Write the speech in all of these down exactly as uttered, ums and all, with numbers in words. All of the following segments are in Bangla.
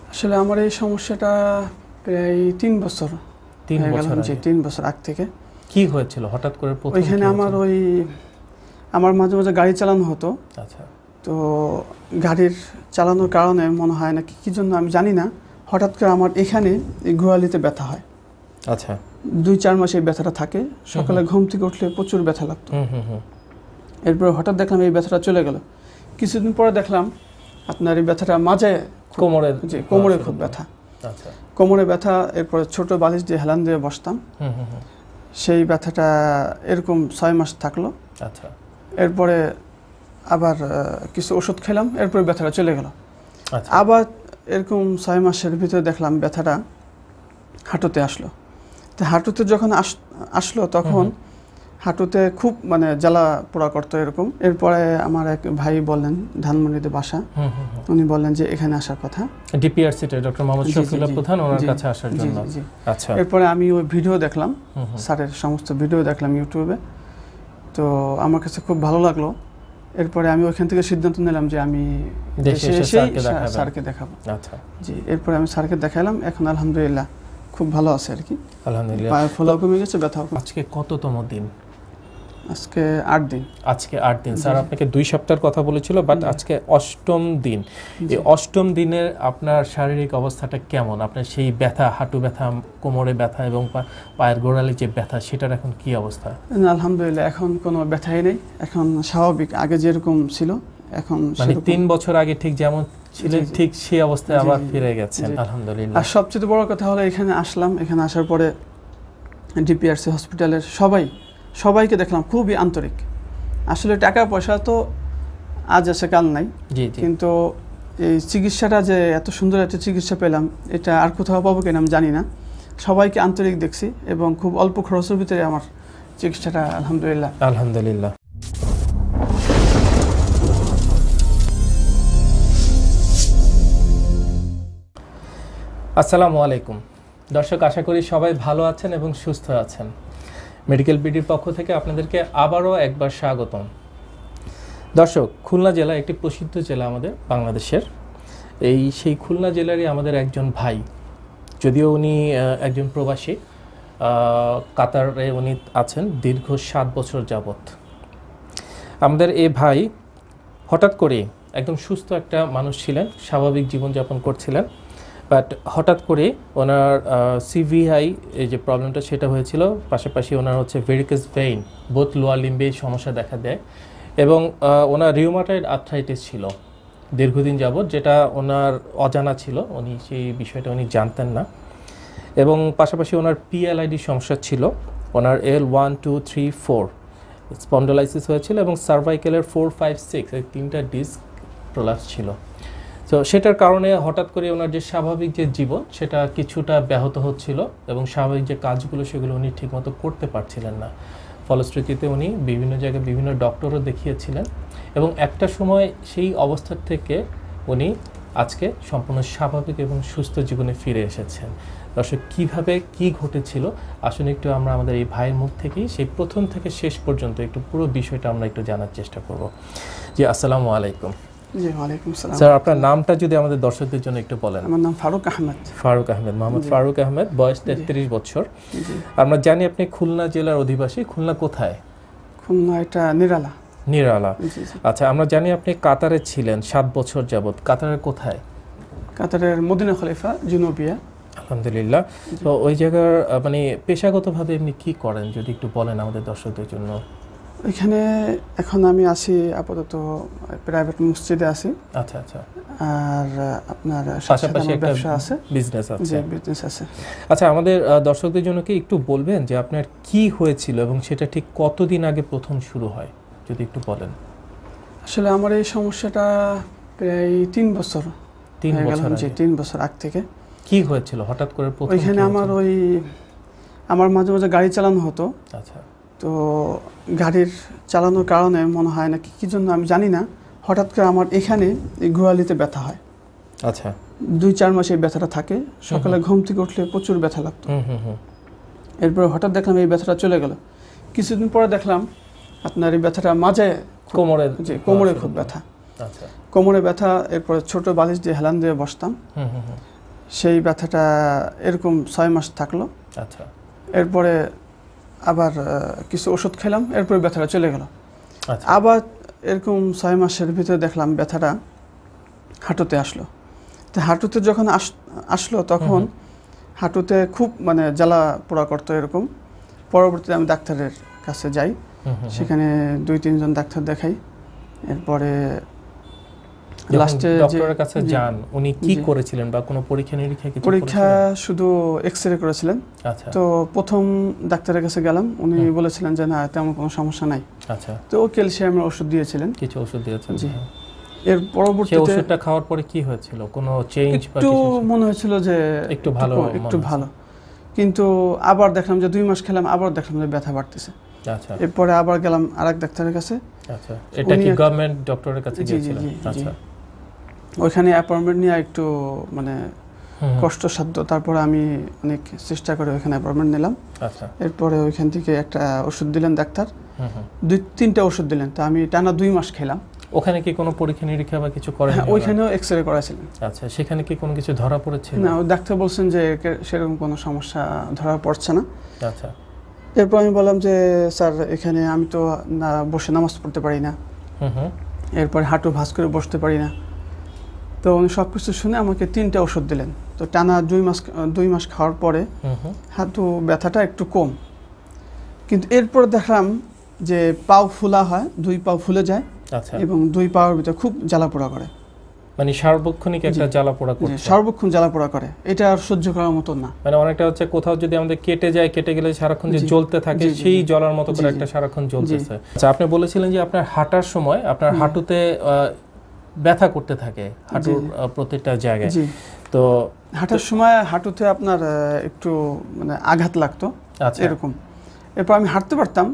আসলে আমার এই সমস্যাটা প্রায় তিন বছর তিন বছর জি তিন বছর আগ থেকে। কি হয়েছিল হঠাৎ করে? প্রথম ওইখানে আমার ওই আমার মাঝে মাঝে গাড়ি চালানো হতো। আচ্ছা। তো গাড়ির চালানোর কারণে মনে হয় না কি জন্য আমি জানি না, হঠাৎ করে আমার এখানে এই গোড়ালিতে ব্যথা হয়। আচ্ছা। দুই চার মাস এই ব্যথাটা থাকে। সকালে ঘুম থেকে উঠলে প্রচুর ব্যথা লাগতো। এরপর হঠাৎ দেখলাম এই ব্যথাটা চলে গেল। কিছুদিন পরে দেখলাম আপনার এই ব্যথাটা মাঝে কোমরে, জি কোমরে খুব ব্যথা। আচ্ছা। কোমরে ব্যথা। এরপর ছোট বালিশ দিয়ে হেলান দিয়ে বসতাম। সেই ব্যথাটা এরকম ছয় মাস থাকলো। আচ্ছা। এরপরে আবার কিছু ওষুধ খেলাম, এরপরে ব্যথাটা চলে গেল। আচ্ছা। আবার এরকম ছয় মাসের ভিতরে দেখলাম ব্যথাটা হাঁটুতে আসলো। তো হাঁটুতে যখন আসলো তখন হাঁটুতে খুব মানে জ্বালা পোড়া করতো এরকম। এরপরে আমার এক ভাই বললেন, ধানমন্ডিতে বাসা, উনি বললেন যে এখানে আসার কথা, ডিপিআরসিতে ডক্টর মোহাম্মদ শফিউল্লাহ প্রধান, ওনার কাছে আসার জন্য। আচ্ছা। এরপরে আমি ওই ভিডিও দেখলাম, স্যারের সমস্ত ভিডিও দেখলাম ইউটিউবে। তো আমার কাছে খুব ভালো লাগলো। এরপরে আমি ওইখান থেকে সিদ্ধান্ত নিলাম যে আমি দেশে এসে স্যারকে দেখাবো। আচ্ছা। জি। এরপরে আমি স্যারকে দেখালাম। এখন আলহামদুলিল্লাহ খুব ভালো আছে আর কি। আলহামদুলিল্লাহ। পায়ে ফোলাও কমে গেছে, ব্যথাও। আজকে কততম দিন? আজকে আট দিন। আজকে আট দিন। স্যার আপনাকে দুই সপ্তাহের কথা বলেছিল, বাট আজকে অষ্টম দিন। এই অষ্টম দিনের আপনার শারীরিক অবস্থাটা কেমন? আপনার সেই ব্যথা, হাঁটু ব্যথা, কোমরে ব্যথা এবং পায়ের গোড়ালি যে ব্যথা, সেটার এখন কি অবস্থা? আলহামদুলিল্লাহ এখন কোনো ব্যথাই নেই, এখন স্বাভাবিক, আগে যেরকম ছিল এখন। মানে তিন বছর আগে ঠিক যেমন ছিলেন ঠিক সেই অবস্থায় আবার ফিরে গেছেন, আলহামদুলিল্লাহ। আর সবচেয়ে বড় কথা হলো এখানে আসলাম, এখানে আসার পরে ডিপিআরসি হসপিটালের সবাই সবাইকে দেখলাম খুবই আন্তরিক। আসলে টাকা পয়সা তো আজ আছে কাল নাই, কিন্তু এই চিকিৎসাটা যে এত সুন্দর একটা চিকিৎসা পেলাম, এটা আর কোথাও পাবো কিনা আমি জানি না। সবাইকে আন্তরিক দেখছি এবং খুব অল্প খরচের ভিতরে আমার চিকিৎসাটা আলহামদুলিল্লাহ। আলহামদুলিল্লাহ। আসসালামু আলাইকুম দর্শক, আশা করি সবাই ভালো আছেন এবং সুস্থ আছেন। মেডিকেল বিডির পক্ষ থেকে আপনাদেরকে আবারও একবার স্বাগতম। দর্শক, খুলনা জেলা একটি প্রসিদ্ধ জেলা আমাদের বাংলাদেশের। এই সেই খুলনা জেলারই আমাদের একজন ভাই, যদিও উনি একজন প্রবাসী, কাতারে উনি আছেন দীর্ঘ সাত বছর যাবৎ। আমাদের এই ভাই হঠাৎ করে একদম সুস্থ একটা মানুষ ছিলেন, স্বাভাবিক জীবনযাপন করছিলেন, বাট হঠাৎ করে ওনার সিভিআই এই যে প্রবলেমটা সেটা হয়েছিল, পাশাপাশি ওনার হচ্ছে ভেরিকাস ভেইন, বোথ লোয়ার লিম্বে সমস্যা দেখা দেয়, এবং ওনার রিউমাটয়েড আর্থ্রাইটিস ছিল দীর্ঘদিন যাবৎ, যেটা ওনার অজানা ছিল, উনি সেই বিষয়টা উনি জানতেন না। এবং পাশাপাশি ওনার পিএলআইডি সমস্যা ছিল, ওনার L one two three four spondylosis হয়েছিল, এবং সার্ভাইকেলের ফোর ফাইভ সিক্স এই তিনটা ডিস্ক প্রলাপস ছিল। তো সেটার কারণে হঠাৎ করে ওনার যে স্বাভাবিক যে জীবন সেটা কিছুটা ব্যাহত হচ্ছিল, এবং স্বাভাবিক যে কাজগুলো সেগুলো উনি ঠিকমতো করতে পারছিলেন না। ফলশ্রুতিতে উনি বিভিন্ন জায়গায় বিভিন্ন ডক্টরও দেখিয়েছিলেন, এবং একটা সময় সেই অবস্থা থেকে উনি আজকে সম্পূর্ণ স্বাভাবিক এবং সুস্থ জীবনে ফিরে এসেছেন। দর্শক, কীভাবে কি ঘটেছিল আসলে একটু আমরা আমাদের এই ভাইয়ের মুখ থেকেই সেই প্রথম থেকে শেষ পর্যন্ত একটু পুরো বিষয়টা আমরা একটু জানার চেষ্টা করব। জি, আসসালামু আলাইকুম। জি, ওয়ালাইকুম আসসালাম। স্যার, আপনার নামটা যদি আমাদের দর্শকদের জন্য একটু বলেন। আমার নাম ফারুক আহমেদ। ফারুক আহমেদ, মোহাম্মদ ফারুক আহমেদ, বয়স তেত্রিশ বছর। আমরা জানি আপনি খুলনা জেলার অধিবাসী। খুলনা কোথায়? খুলনা এটা নিরালা। নিরালা, আচ্ছা। আমরা জানি আপনি কাতারে ছিলেন সাত বছর যাবৎ। কাতারের কোথায়? কাতারের মদিনা খলিফা, জুনুবিয়া। আলহামদুলিল্লাহ। তো ওই জায়গার মানে পেশাগতভাবে এমনি কি করেন যদি একটু বলেন আমাদের দর্শকদের জন্য। এখানে এখন আমি আছি আপাতত প্রাইভেট মসজিদে আছি। আচ্ছা আচ্ছা। আর আপনার পাশাপাশি একটা ব্যবসা আছে, বিজনেস আছে। জি, বিজনেস আছে। আচ্ছা, আমাদের দর্শকদের জন্য কি একটু বলবেন যে আপনার কি হয়েছিল এবং সেটা ঠিক কতদিন আগে প্রথম শুরু হয়, যদি একটু বলেন। আসলে আমার এই সমস্যাটা প্রায় তিন বছর তিন বছর জি তিন বছর আগ থেকে। কি হয়েছিল হঠাৎ করে? প্রথম ওইখানে আমার ওই আমার মাঝে মাঝে গাড়ি চালানো হতো। আচ্ছা। তো গাড়ির চালানোর কারণে মনে হয় না কি জন্য আমি জানি না, হঠাৎ করে আমার এখানে এই গোড়ালিতে ব্যথা হয়। আচ্ছা। দুই চার মাস এই ব্যথাটা থাকে। সকালে ঘুম থেকে উঠলে প্রচুর ব্যথা লাগতো। এরপরে হঠাৎ দেখলাম এই ব্যথাটা চলে গেল। কিছুদিন পরে দেখলাম আপনার এই ব্যথাটা মাঝে কোমরে, জি কোমরে খুব ব্যথা। আচ্ছা। কোমরে ব্যথা। এরপরে ছোট বালিশ দিয়ে হেলান দিয়ে বসতাম। সেই ব্যথাটা এরকম ছয় মাস থাকলো। আচ্ছা। এরপরে আবার কিছু ওষুধ খেলাম, এরপরে ব্যথাটা চলে গেল। আচ্ছা। আবার এরকম ছয় মাসের ভিতরে দেখলাম ব্যথাটা হাঁটুতে আসলো। তো হাঁটুতে যখন আসলো তখন হাঁটুতে খুব মানে জ্বালা পোড়া করতো এরকম। পরবর্তীতে আমি ডাক্তারের কাছে যাই, সেখানে দুই তিনজন ডাক্তার দেখাই। এরপরে লাস্টে ডক্টরের কাছে যান, উনি কি করেছিলেন বা কোনো পরীক্ষা নিরীক্ষা কিছু? পরীক্ষা শুধু এক্স-রে করেছিলেন। আচ্ছা। তো প্রথম ডাক্তারের কাছে গেলাম, উনি বলেছিলেন যে না তেমন কোনো সমস্যা নাই। আচ্ছা। তো ও ক্যালসিয়ামের ওষুধ দিয়েছিলেন, কিছু ওষুধ দিয়েছেন। জি। এর পরবর্তীতে ওষুধটা খাওয়ার পরে কি হয়েছিল? কোনো চেঞ্জ বা কিছু? একটু মনে হয়েছিল যে একটু ভালো, একটু ভালো, কিন্তু আবার দেখলাম যে দুই মাস খেলাম, আবার দেখলাম যে ব্যথা বাড়তেছে। আচ্ছা। এরপরে আবার গেলাম আরেক ডাক্তারের কাছে। আচ্ছা। এটা কি গভর্নমেন্ট ডক্টরের কাছে গিয়েছিলেন? আচ্ছা। ওইখানে অ্যাপয়েন্টমেন্ট নিয়ে একটু মানে কষ্টসাধ্য, তারপরে আমি অনেক চেষ্টা করে ওইখানে অ্যাপয়েন্টমেন্ট নিলাম। আচ্ছা। এরপরে ওইখান থেকে একটা ওষুধ দিলেন ডাক্তার, দুই তিনটা ওষুধ দিলেন। তো আমি টানা দুই মাস খেলাম। ওখানে কি কোনো পরীক্ষা নিরীক্ষা বা কিছু করেন? হ্যাঁ, ওইখানেও এক্স-রে করাছিলেন। আচ্ছা। সেখানে কি কোনো কিছু ধরা পড়েছে? না, ডাক্তার বলছেন যে সেরকম কোনো সমস্যা ধরা পড়ছে না। আচ্ছা। এরপর আমি বললাম যে স্যার এখানে আমি তো না বসে নামাজ পড়তে পারি না, এরপরে হাঁটু ভাঁজ করে বসতে পারি না। তো উনি সব কিছু শুনে আমাকে তিনটা ওষুধ দিলেন। তো টানা দুই মাস দুই মাস খাওয়ার পরে হাঁটু ব্যথাটা একটু কম, কিন্তু এরপর দেখলাম যে পাও ফুলা হয়, দুই পাও ফুলে যায়। আচ্ছা। এবং দুই পাওয়ার ভিতরে খুব জ্বালা পোড়া করে, মানে সার্বক্ষণিক একটা জ্বালা পোড়া করে। সার্বক্ষণ জ্বালা পোড়া করে, এটা আর সহ্য করার মতো না। মানে অনেকটা হচ্ছে কোথাও যদি আমাদের কেটে যায়, কেটে গেলে সারাক্ষণ যে জ্বলতে থাকে, সেই জ্বলার মতো করে একটা সারাক্ষণ জ্বলতেছে। আচ্ছা। আপনি বলেছিলেন যে আপনার হাঁটার সময় আপনার হাঁটুতে ব্যথা করতে থাকে, হাঁটুর প্রত্যেকটা জায়গায়। তো হাঁটার সময় হাঁটুতে আপনার একটু মানে আঘাত লাগতো এরকম। এরপর আমি হাঁটতে পারতাম,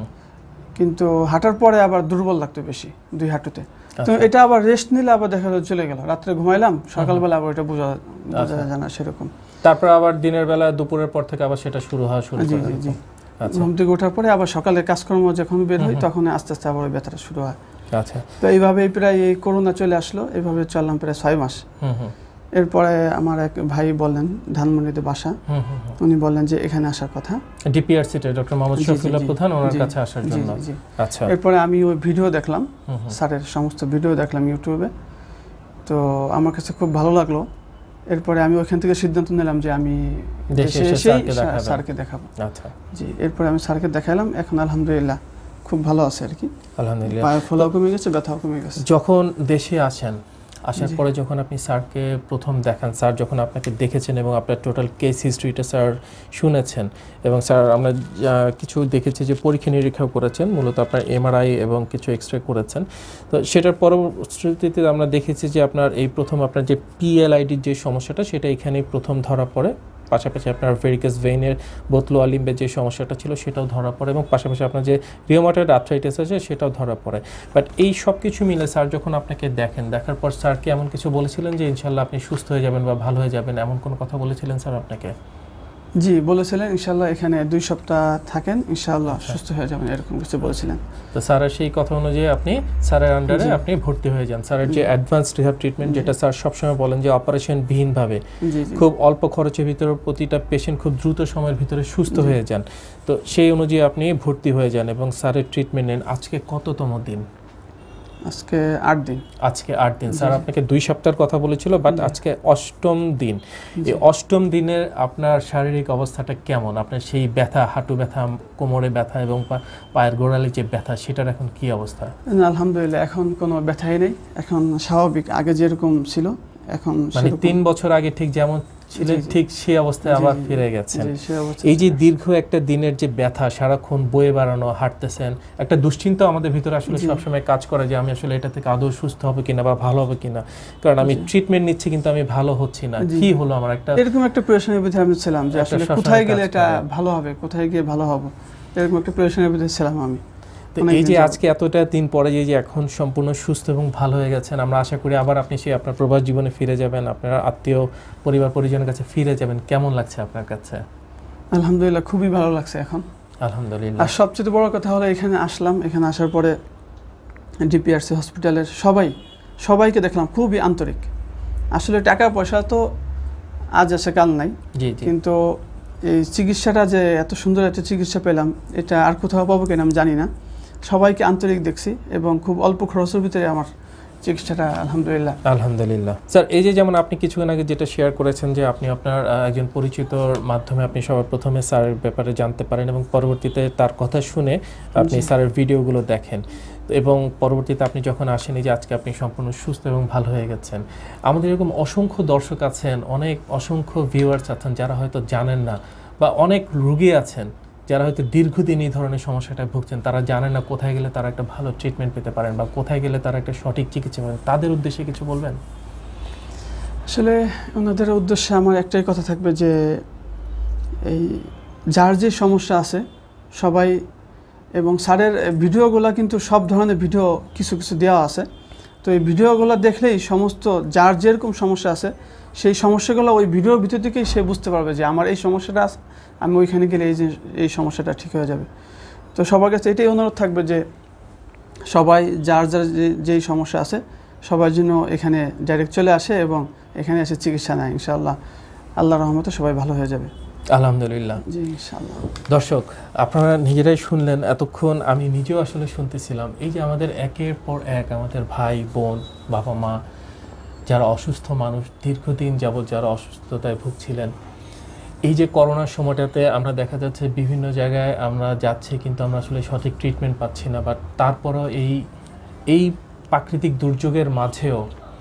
কিন্তু হাঁটার পরে আবার দুর্বল লাগতো বেশি দুই হাঁটুতে। তো এটা আবার রেস্ট নিলে আবার দেখা যায় চলে গেল, রাত্রে ঘুমাইলাম, সকালবেলা আবার এটা বোঝা বোঝা যায় না সেরকম। তারপর আবার দিনের বেলা দুপুরের পর থেকে আবার সেটা শুরু হওয়া শুরু করে। জি জি। ঘুম থেকে ওঠার পরে আবার সকালে কাজকর্ম যখন বের হই তখন আস্তে আস্তে আবার ব্যথাটা শুরু হয়। আচ্ছা। তো এইভাবেই প্রায় এই করোনা চলে আসলো, এইভাবে চললাম প্রায় ছয় মাস। এরপরে আমার এক ভাই বললেন, ধানমন্ডিতে বাসা, উনি বললেন যে এখানে আসার কথা, ডিপিআরসিতে ডক্টর মোহাম্মদ শফিউল্লাহ প্রধান ওনার কাছে আসার জন্য। আচ্ছা। এরপরে আমি ওই ভিডিও দেখলাম, স্যারের সমস্ত ভিডিও দেখলাম ইউটিউবে। তো আমার কাছে খুব ভালো লাগলো। এরপরে আমি ওইখান থেকে সিদ্ধান্ত নিলাম যে আমি দেশে এসেই স্যারকে দেখাবো। আচ্ছা। জি। এরপরে আমি স্যারকে দেখালাম, এখন আলহামদুলিল্লাহ খুব ভালো আছে আর কি। আলহামদুলিল্লাহ। পায়ের ফোলাও কমে গেছে, ব্যথাও কমে গেছে। যখন দেশে আসেন, আসার পরে যখন আপনি স্যারকে প্রথম দেখান, স্যার যখন আপনাকে দেখেছেন এবং আপনার টোটাল কেস হিস্ট্রিটা স্যার শুনেছেন, এবং স্যার আমরা কিছু দেখেছি যে পরীক্ষা নিরীক্ষাও করেছেন, মূলত আপনার এমআরআই এবং কিছু এক্সরে করেছেন। তো সেটার পরবর্তীতে আমরা দেখেছি যে আপনার এই প্রথম আপনার যে পিএলআইডির যে সমস্যাটা, সেটা এখানেই প্রথম ধরা পড়ে। পাশাপাশি আপনার ভেরিকাস ভেইনের বোতলো আলিম্বের যে সমস্যাটা ছিল সেটাও ধরা পড়ে, এবং পাশাপাশি আপনার যে রিউমাটয়েড আর্থ্রাইটিস আছে সেটাও ধরা পড়ে। বাট এই সব কিছু মিলে স্যার যখন আপনাকে দেখেন, দেখার পর স্যার কি এমন কিছু বলেছিলেন যে ইনশাল্লাহ আপনি সুস্থ হয়ে যাবেন বা ভালো হয়ে যাবেন, এমন কোনো কথা বলেছিলেন স্যার আপনাকে? জি, বলেছিলেন ইনশাল্লাহ এখানে দুই সপ্তাহ থাকেন, ইনশাল্লাহ সুস্থ হয়ে যাবেন, এরকম কিছু বলেছিলেন। তো স্যারের সেই কথা অনুযায়ী আপনি স্যারের আন্ডারে আপনি ভর্তি হয়ে যান। স্যারের যে অ্যাডভান্স রিহ্যাব ট্রিটমেন্ট, যেটা স্যার সবসময় বলেন যে অপারেশন বিহীনভাবে খুব অল্প খরচের ভিতরে প্রতিটা পেশেন্ট খুব দ্রুত সময়ের ভিতরে সুস্থ হয়ে যান। তো সেই অনুযায়ী আপনি ভর্তি হয়ে যান এবং স্যারের ট্রিটমেন্ট নেন। আজকে কততম দিন? আজকে আট দিন। আজকে আট দিন। স্যার আপনাকে দুই সপ্তাহের কথা বলেছিল, বাট আজকে অষ্টম দিন। এই অষ্টম দিনের আপনার শারীরিক অবস্থাটা কেমন? আপনার সেই ব্যথা, হাঁটু ব্যথা, কোমরে ব্যথা এবং পায়ের গোড়ালি যে ব্যথা, সেটার এখন কি অবস্থা? আলহামদুলিল্লাহ এখন কোনো ব্যথাই নেই, এখন স্বাভাবিক, আগে যেরকম ছিল এখন। মানে তিন বছর আগে ঠিক যেমন ছিলেন ঠিক সেই অবস্থায় আবার ফিরে গেছেন। এই যে দীর্ঘ একটা দিনের যে ব্যথা, সারাক্ষণ বয়ে বেড়ানো, হাঁটতেছেন, একটা দুশ্চিন্তা আমাদের ভিতরে আসলে সবসময় কাজ করে যে আমি আসলে এটা থেকে আদৌ সুস্থ হবে কিনা বা ভালো হবে কিনা, কারণ আমি ট্রিটমেন্ট নিচ্ছি কিন্তু আমি ভালো হচ্ছি না, কি হলো আমার, একটা এরকম একটা প্রেশারের ভিতরে আমি ছিলাম যে আসলে কোথায় গেলে এটা ভালো হবে, কোথায় গিয়ে ভালো হবে, এরকম একটা প্রেশারের ভিতরে ছিলাম আমি। এই যে আজকে এতটা দিন পরে যে এখন সম্পূর্ণ সুস্থ এবং ভালো হয়ে গেছেন, আমরা আশা করি আবার আপনি সেই আপনার প্রবাস জীবনে ফিরে যাবেন, আপনার আত্মীয় পরিবার পরিজনের কাছে ফিরে যাবেন। কেমন লাগছে আপনার কাছে? আলহামদুলিল্লাহ খুবই ভালো লাগছে এখন, আলহামদুলিল্লাহ। আর সবচেয়ে বড় কথা হলো এখানে আসলাম, এখানে আসার পরে ডিপিআরসি হসপিটালের সবাই সবাইকে দেখলাম খুবই আন্তরিক। আসলে টাকা পয়সা তো আজ আছে কাল নাই, কিন্তু এই চিকিৎসাটা যে এত সুন্দর একটা চিকিৎসা পেলাম এটা আর কোথাও পাবো কিনা আমি জানি না। সবাইকে আন্তরিক দেখছি এবং খুব অল্প খরচের ভিতরে আমার চিকিৎসাটা আলহামদুলিল্লাহ। আলহামদুলিল্লাহ। স্যার, এই যে যেমন আপনি কিছুক্ষণ আগে যেটা শেয়ার করেছেন যে আপনি আপনার একজন পরিচিতর মাধ্যমে আপনি সবার প্রথমে স্যারের ব্যাপারে জানতে পারেন এবং পরবর্তীতে তার কথা শুনে আপনি স্যারের ভিডিওগুলো দেখেন এবং পরবর্তীতে আপনি যখন আসেন এই যে আজকে আপনি সম্পূর্ণ সুস্থ এবং ভালো হয়ে গেছেন। আমাদের এরকম অসংখ্য দর্শক আছেন, অনেক অসংখ্য ভিউয়ার্স আছেন যারা হয়তো জানেন না, বা অনেক রোগী আছেন যারা হয়তো দীর্ঘদিন এই ধরনের সমস্যাটা ভুগছেন, তারা জানেন না কোথায় গেলে তারা একটা ভালো ট্রিটমেন্ট পেতে পারেন বা কোথায় গেলে তারা একটা সঠিক চিকিৎসা পাবেন। তাদের উদ্দেশ্যে কিছু বলবেন? আসলে ওনাদের উদ্দেশ্যে আমার একটাই কথা থাকবে যে এই যার যে সমস্যা আছে সবাই, এবং স্যারের ভিডিওগুলো কিন্তু সব ধরনের ভিডিও কিছু কিছু দেওয়া আছে, তো এই ভিডিওগুলো দেখলেই সমস্ত যার যেরকম সমস্যা আছে সেই সমস্যাগুলো ওই ভিডিওর ভিতর থেকেই সে বুঝতে পারবে যে আমার এই সমস্যাটা আছে, আমি ওইখানে গেলে এই যে এই সমস্যাটা ঠিক হয়ে যাবে। তো সবার কাছে এটাই অনুরোধ থাকবে যে সবাই যার যার যেই সমস্যা আছে সবার জন্য এখানে ডাইরেক্ট চলে আসে এবং এখানে এসে চিকিৎসা নেয়। ইনশাআল্লাহ আল্লাহর রহমতে সবাই ভালো হয়ে যাবে। আলহামদুলিল্লাহ। জি ইনশাআল্লাহ। দর্শক, আপনারা নিজেরাই শুনলেন, এতক্ষণ আমি নিজেও আসলে শুনতেছিলাম। এই যে আমাদের একের পর এক আমাদের ভাই বোন বাবা মা যারা অসুস্থ মানুষ, দীর্ঘদিন যাবৎ যারা অসুস্থতায় ভুগছিলেন, এই যে করোনার সময়টাতে আমরা দেখা যাচ্ছে বিভিন্ন জায়গায় আমরা যাচ্ছি কিন্তু আমরা আসলে সঠিক ট্রিটমেন্ট পাচ্ছি না, বাট তারপরও এই এই প্রাকৃতিক দুর্যোগের মাঝেও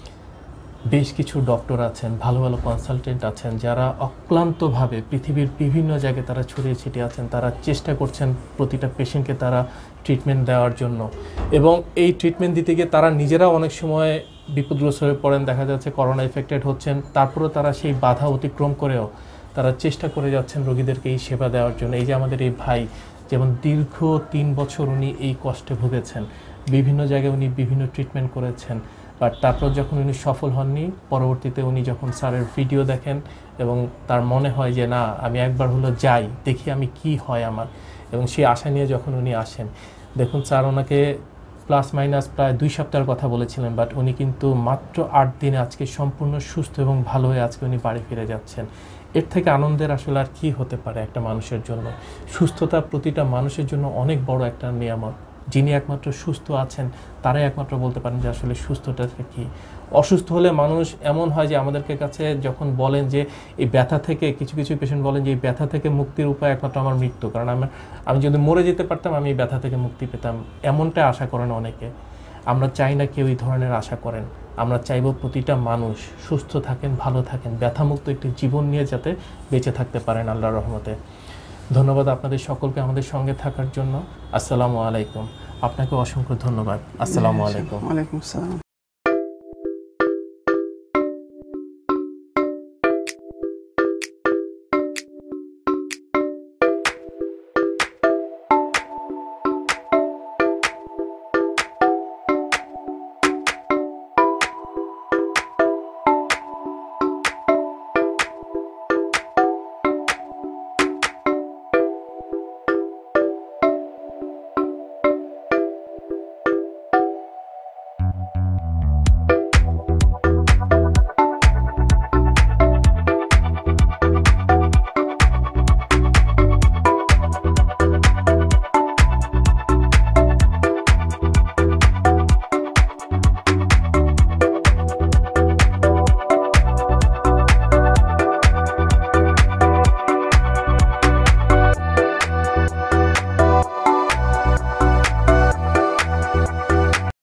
বেশ কিছু ডক্টর আছেন, ভালো ভালো কনসালটেন্ট আছেন যারা অক্লান্তভাবে পৃথিবীর বিভিন্ন জায়গায় তারা ছড়িয়ে ছিটিয়ে আছেন, তারা চেষ্টা করছেন প্রতিটা পেশেন্টকে তারা ট্রিটমেন্ট দেওয়ার জন্য। এবং এই ট্রিটমেন্ট দিতে গিয়ে তারা নিজেরাও অনেক সময় বিপদগ্রস্ত হয়ে পড়েন, দেখা যাচ্ছে করোনা এফেক্টেড হচ্ছেন, তারপরেও তারা সেই বাধা অতিক্রম করেও তারা চেষ্টা করে যাচ্ছেন রোগীদেরকে এই সেবা দেওয়ার জন্য। এই যে আমাদের এই ভাই যেমন দীর্ঘ তিন বছর উনি এই কষ্টে ভুগেছেন, বিভিন্ন জায়গায় উনি বিভিন্ন ট্রিটমেন্ট করেছেন, বাট তারপর যখন উনি সফল হননি, পরবর্তীতে উনি যখন স্যারের ভিডিও দেখেন এবং তার মনে হয় যে না আমি একবার হলো যাই দেখি আমি কি হয় আমার, এবং সেই আশা নিয়ে যখন উনি আসেন, দেখুন স্যার ওনাকে প্লাস মাইনাস প্রায় দুই সপ্তাহের কথা বলেছিলেন, বাট উনি কিন্তু মাত্র আট দিনে আজকে সম্পূর্ণ সুস্থ এবং ভালো হয়ে আজকে উনি বাড়ি ফিরে যাচ্ছেন। এর থেকে আনন্দের আসলে আর কী হতে পারে একটা মানুষের জন্য? সুস্থতা প্রতিটা মানুষের জন্য অনেক বড় একটা নিয়ামত। যিনি একমাত্র সুস্থ আছেন তারাই একমাত্র বলতে পারেন যে আসলে সুস্থতা কী। অসুস্থ হলে মানুষ এমন হয় যে আমাদেরকে কাছে যখন বলেন যে এই ব্যথা থেকে, কিছু কিছু পেশেন্ট বলেন যে এই ব্যথা থেকে মুক্তির উপায় একমাত্র আমার মৃত্যু, কারণ আমার আমি যদি মরে যেতে পারতাম আমি এই ব্যথা থেকে মুক্তি পেতাম, এমনটাই আশা করেন অনেকে। আমরা চাই না কেউ এই ধরনের আশা করেন। আমরা চাইব প্রতিটা মানুষ সুস্থ থাকেন, ভালো থাকেন, ব্যথামুক্ত একটি জীবন নিয়ে যাতে বেঁচে থাকতে পারেন আল্লাহর রহমতে। ধন্যবাদ আপনাদের সকলকে আমাদের সঙ্গে থাকার জন্য। আসসালামু আলাইকুম। আপনাকে অসংখ্য ধন্যবাদ। আসসালামু আলাইকুম। ওয়ালাইকুম আসসালাম।